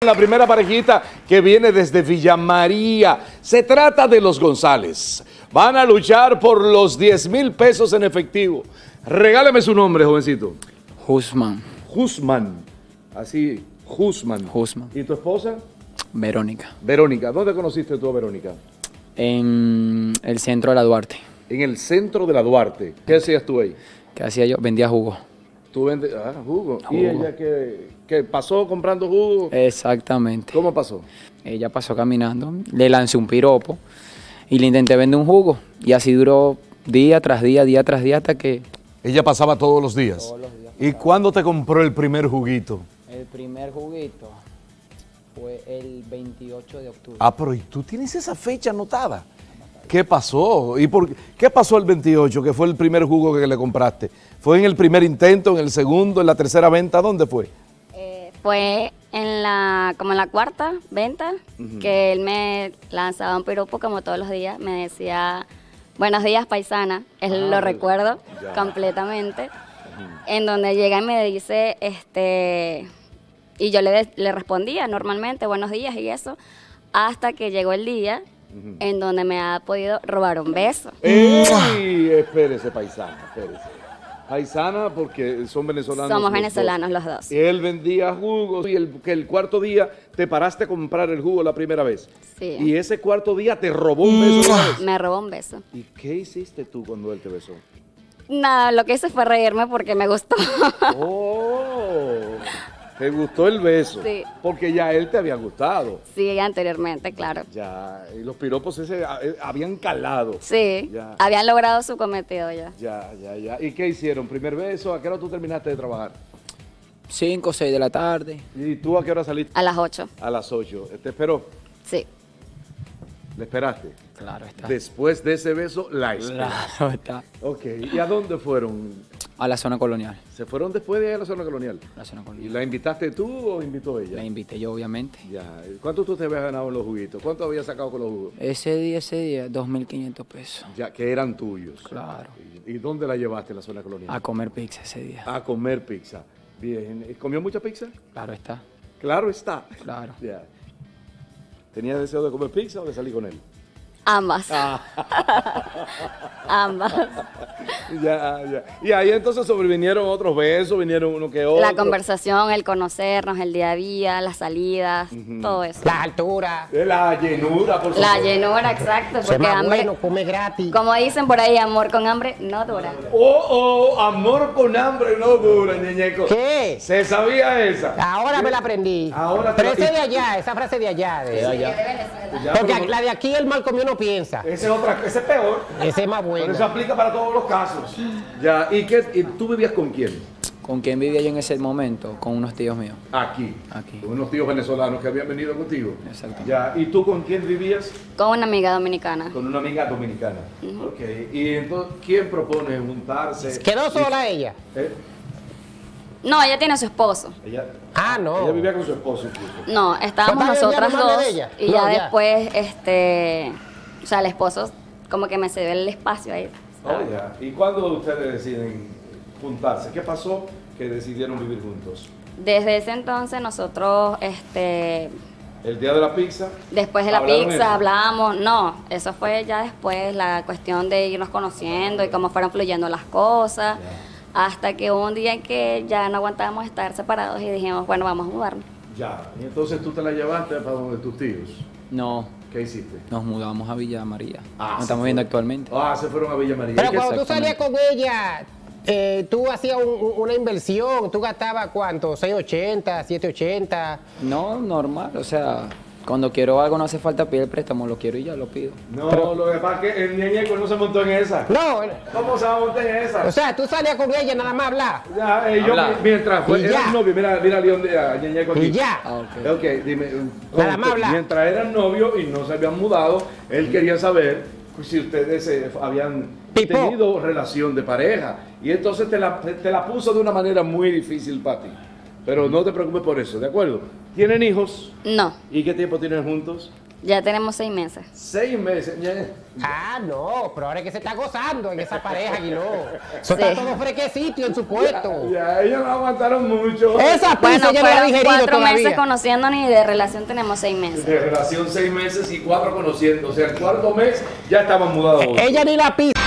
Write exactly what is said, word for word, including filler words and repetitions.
La primera parejita que viene desde Villa María. Se trata de los González. Van a luchar por los diez mil pesos en efectivo. Regálame su nombre, jovencito. Guzmán. Guzmán. Así, Guzmán. Guzmán. ¿Y tu esposa? Verónica. Verónica. ¿Dónde conociste tú a Verónica? En el centro de la Duarte. En el centro de la Duarte. ¿Qué hacías tú ahí? ¿Qué hacía yo? Vendía jugo. Tú vendes, ah, jugo. Jugo. ¿Y ella qué, qué pasó comprando jugo? Exactamente. ¿Cómo pasó? Ella pasó caminando, le lancé un piropo y le intenté vender un jugo. Y así duró día tras día, día tras día, hasta que... Ella pasaba todos los días. Todos los días. ¿Y cuándo te compró el primer juguito? El primer juguito fue el veintiocho de octubre. Ah, pero ¿y tú tienes esa fecha anotada? ¿Qué pasó? ¿Y por qué pasó el veintiocho, que fue el primer jugo que le compraste? ¿Fue en el primer intento, en el segundo, en la tercera venta? ¿Dónde fue? Eh, fue en la, como en la cuarta venta, uh-huh. que él me lanzaba un piropo como todos los días. Me decía, buenos días, paisana. Él ah, lo recuerdo ya. completamente. Uh-huh. En donde llega y me dice, este, y yo le, le respondía normalmente, buenos días y eso, hasta que llegó el día Uh-huh. en donde me ha podido robar un beso. ¡Ey! Espérese, paisana, espérese. Paisana porque son venezolanos. Somos venezolanos los dos. los dos. Él vendía jugos y el, que el cuarto día te paraste a comprar el jugo la primera vez. Sí. Y ese cuarto día te robó un beso. Uh, me robó un beso. ¿Y qué hiciste tú cuando él te besó? Nada, lo que hice fue reírme porque me gustó. ¡Oh! ¿Te gustó el beso? Sí. Porque ya él te había gustado. Sí, anteriormente, claro. Ya, y los piropos ese habían calado. Sí, ya. habían logrado su cometido ya. Ya, ya, ya. ¿Y qué hicieron? ¿Primer beso? ¿A qué hora tú terminaste de trabajar? Cinco, seis de la tarde. ¿Y tú a qué hora saliste? A las ocho. A las ocho. ¿Te esperó? Sí. ¿Le esperaste? Claro está. Después de ese beso, la espera. Claro está. Ok. ¿Y a dónde fueron? A la zona colonial. ¿Se fueron después de ahí a la zona colonial? La zona colonial. ¿Y la invitaste tú o invitó ella? La invité yo, obviamente. Ya. ¿Cuánto tú te habías ganado en los juguitos? ¿Cuánto habías sacado con los jugos? Ese día, ese día, dos mil quinientos pesos. Ya, que eran tuyos. Claro. ¿Y, ¿Y dónde la llevaste en la zona colonial? A comer pizza ese día. A comer pizza. Bien. ¿Comió mucha pizza? Claro está. Claro está. Claro. Ya. ¿Tenía deseo de comer pizza o de salir con él? Ambas. Ah. Ambas. Ya, ya. Y ahí entonces sobrevinieron otros besos, vinieron uno que otro. La conversación, el conocernos, el día a día, las salidas, uh-huh. todo eso. La altura. La llenura, por supuesto. La llenura, exacto. Se porque hambre, bueno, come gratis. Como dicen por ahí, amor con hambre no dura. Oh, oh, amor con hambre no dura, ñeñeco. ¿Qué? ¿Se sabía esa? Ahora ¿Qué? me la aprendí. Ahora Pero te... esa de allá, esa frase de allá. De, de allá. Sí, de Venezuela. Ya, porque pero... la de aquí el mal comió no piensa. Ese es, otra, ese es peor. Ese es más bueno. Pero eso aplica para todos los casos. Ya, ¿y, qué, y tú vivías con quién? ¿Con quién vivía yo en ese momento? Con unos tíos míos. Aquí. Aquí. Con unos tíos venezolanos que habían venido contigo. Exacto. Ya, ¿y tú con quién vivías? Con una amiga dominicana. Con una amiga dominicana. Uh-huh. Ok. ¿Y entonces quién propone juntarse? ¿Quedó sola ella? ¿Eh? No, ella tiene a su esposo. Ella, ah, no. Ella vivía con su esposo incluso. No, estábamos nosotras dos. De ella? Y no, ya, ya después, este, o sea, el esposo como que me cedió el espacio ahí. Oh, ya. ¿Y cuándo ustedes deciden juntarse? ¿Qué pasó que decidieron vivir juntos? Desde ese entonces nosotros, este... ¿El día de la pizza? Después de la pizza eso? hablamos, no, eso fue ya después, la cuestión de irnos conociendo y cómo fueron fluyendo las cosas, ya. Hasta que un día en que ya no aguantábamos estar separados y dijimos, bueno, vamos a mudarnos. Ya, y entonces tú te la llevaste para donde tus tíos. No. ¿Qué hiciste? Nos mudamos a Villa María. Ah, Nos estamos viendo actualmente. Ah, se fueron a Villa María. Pero cuando tú salías con ella, eh, tú hacías un, una inversión, tú gastabas ¿cuánto? ¿seis ochenta, siete ochenta? No, normal, o sea, cuando quiero algo no hace falta pedir el préstamo, lo quiero y ya lo pido. No, pero, lo que pasa es que el ñeñeco no se montó en esa. No. ¿Cómo se va a montar en esa? O sea, tú salías con ella nada más a hablar. Ya, eh, yo hablar. mientras fue, era novio, mira, mira a León de a ñeñeco aquí. Y ya. Ah, okay. Ok, dime. Nada más hablar. Mientras eran novios y no se habían mudado, él quería saber si ustedes eh, habían Pipo. tenido relación de pareja. Y entonces te la, te, te la puso de una manera muy difícil para ti. Pero no te preocupes por eso, ¿de acuerdo? ¿Tienen hijos? No. ¿Y qué tiempo tienen juntos? Ya tenemos seis meses. Seis meses. Ya. Ah, no, pero ahora es que se está gozando en esa pareja, Aguiló. Eso Sí. está todo fresquecito en su puesto. Ya, ellos no aguantaron mucho. Esa Bueno, pizza ya no la ha fueron digerido cuatro meses todavía. conociéndonos y de relación tenemos seis meses. De relación seis meses y cuatro conociendo. O sea, el cuarto mes ya estaban mudados. Ella ni la pizza.